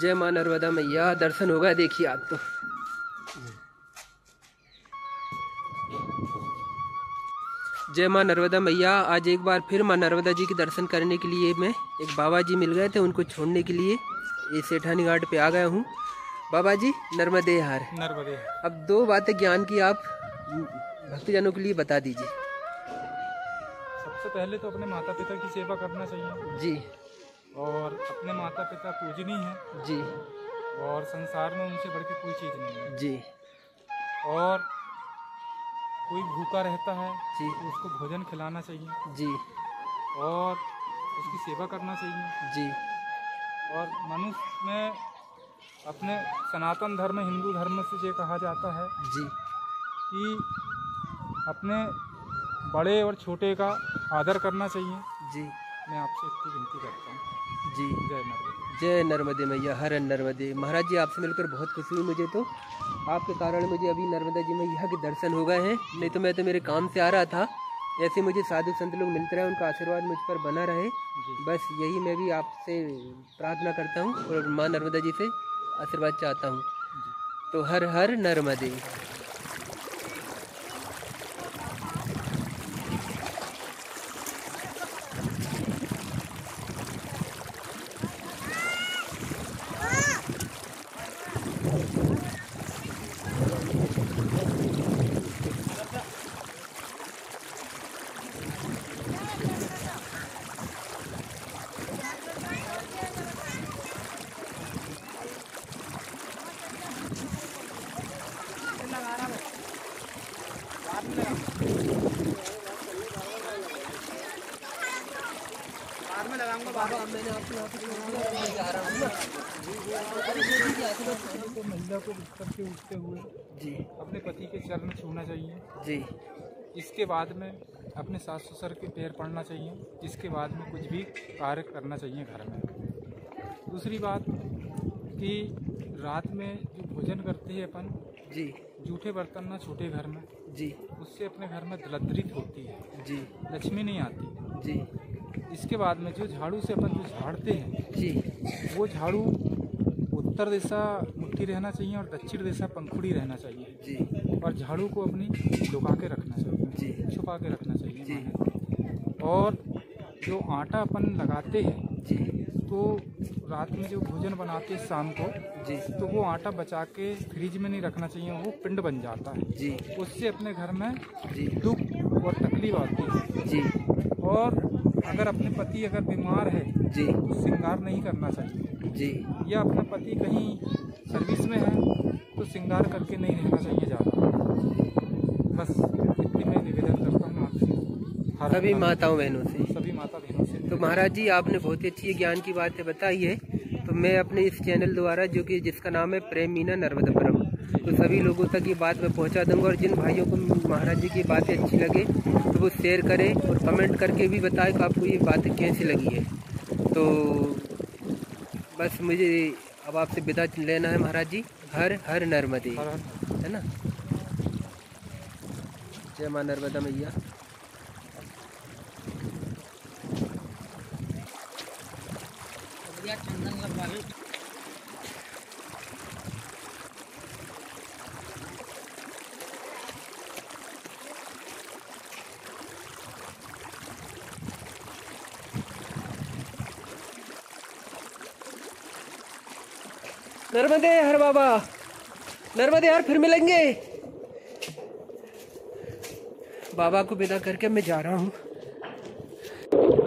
जय मां नर्मदा मैया। दर्शन होगा देखिए आज तो। जय मां नर्मदा मैया। आज एक बार फिर मां नर्मदा जी के दर्शन करने के लिए मैं एक बाबा जी मिल गए थे, उनको छोड़ने के लिए ये सेठानी घाट पे आ गया हूँ। बाबा जी नर्मदे हार। नर्मदे। अब दो बातें ज्ञान की आप भक्तजनों के लिए बता दीजिए। सबसे पहले तो अपने माता पिता की सेवा करना चाहिए जी। और अपने माता पिता पूजनीय हैं जी। और संसार में उनसे बढ़ के कोई चीज़ नहीं है जी। और कोई भूखा रहता है जी तो उसको भोजन खिलाना चाहिए जी और उसकी सेवा करना चाहिए जी। और मनुष्य में अपने सनातन धर्म हिंदू धर्म से ये कहा जाता है जी कि अपने बड़े और छोटे का आदर करना चाहिए। जी। मैं आपसे इतनी विनती करता हूँ। जी। जय नर्मदे। जय नर्मदे मैया, हर नर्मदे। महाराज जी आपसे मिलकर बहुत खुशी हुई मुझे तो। आपके कारण मुझे अभी नर्मदा जी मैया के दर्शन हो गए हैं, नहीं तो मैं तो मेरे काम से आ रहा था। ऐसे मुझे साधु संत लोग मिलते रहे, उनका आशीर्वाद मुझ पर बना रहे, बस यही मैं भी आपसे प्रार्थना करता हूँ और माँ नर्मदा जी से आशीर्वाद चाहता हूँ। तो हर हर नर्मदे। बाबा मैंने आपको जा रहा हूँ तो महिला को बिस्तर से उठते हुए जी अपने पति के चरण छूना चाहिए जी। इसके बाद में अपने सास ससुर के पैर पड़ना चाहिए। इसके बाद में कुछ भी कार्य करना चाहिए घर में। दूसरी बात कि रात में जो भोजन करते हैं अपन जी, जूठे बर्तन ना छोटे घर में जी उससे अपने घर में दरिद्रता होती है जी, लक्ष्मी नहीं आती जी इसके बाद में जो झाड़ू से अपन जो झाड़ते हैं जी, वो झाड़ू उत्तर दिशा मुट्ठी रहना चाहिए और दक्षिण दिशा पंखुड़ी रहना चाहिए जी और झाड़ू को अपनी लुका के रखना चाहिए जी, छुपा के रखना चाहिए जी। और जो आटा अपन लगाते हैं जी तो रात में जो भोजन बनाते हैं शाम को जी, तो वो आटा बचा के फ्रिज में नहीं रखना चाहिए, वो पिंड बन जाता है जी उससे अपने घर में जी, दुख और तकलीफ आती है। जी और अगर अपने पति अगर बीमार है जी, तो श्रृंगार नहीं करना चाहिए जी या अपने पति कहीं सर्विस में है तो श्रृंगार करके नहीं रहना चाहिए ज़्यादा। बस इतनी मैं निवेदन करता हूँ आपसे, सभी माताओं बहनों से। सभी माता बहनों से। तो महाराज जी आपने बहुत ही अच्छी ज्ञान की बातें बताई है, तो मैं अपने इस चैनल द्वारा जो कि जिसका नाम है प्रेम मीना नर्मदापुरम, तो सभी लोगों तक ये बात मैं पहुंचा दूंगा। और जिन भाइयों को महाराज जी की बातें अच्छी लगे तो वो शेयर करें और कमेंट करके भी बताएं कि आपको ये बातें कैसी लगी है। तो बस मुझे अब आपसे विदा लेना है महाराज जी। हर हर नर्मदे, है ना। जय माँ नर्मदा मैया। चंदन लगवा लो। नर्मदे हर बाबा, नर्मदे हर, फिर मिलेंगे। बाबा को विदा करके मैं जा रहा हूँ।